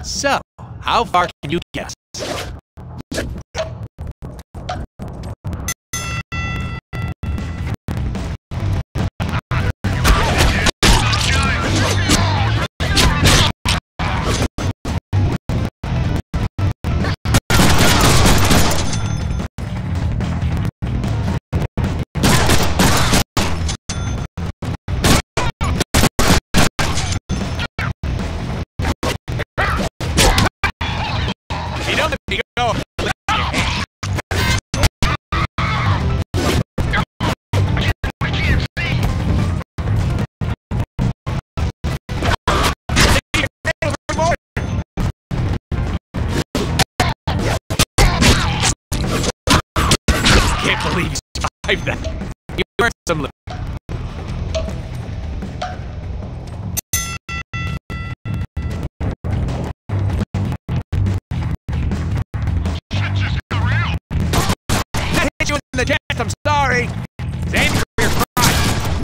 So, how far can you guess? Can't believe you survived that. You earned some. I hit you in the chest. I'm sorry. Same career crime.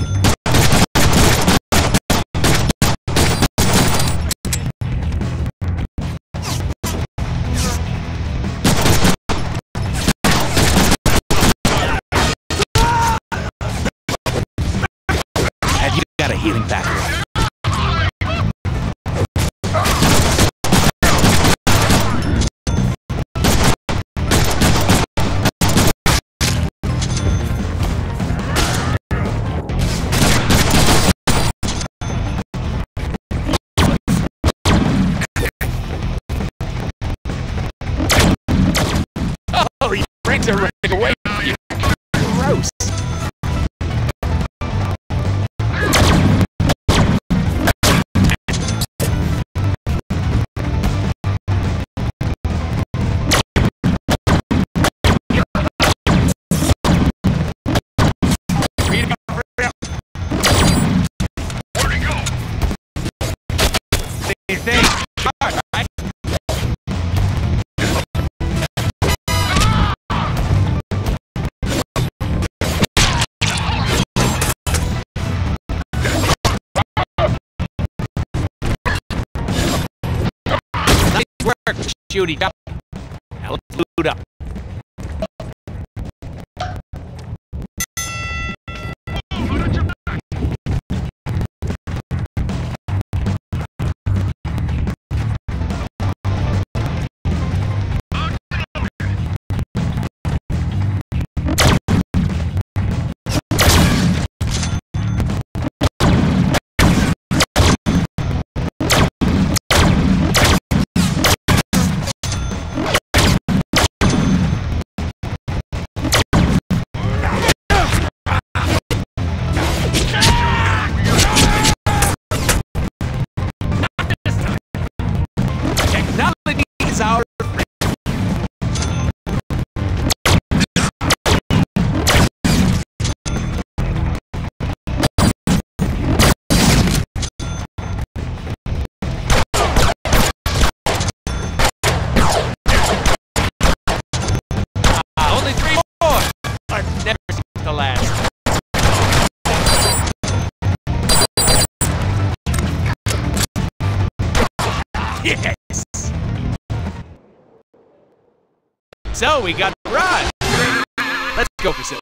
Have you got a healing pack? Oh, your friends are running away from you. Gross. Work, shooty up. Now let's loot up. Technology is our friend. Only 3 more. I've never seen the last. Yes. So we got the run. Let's go for some.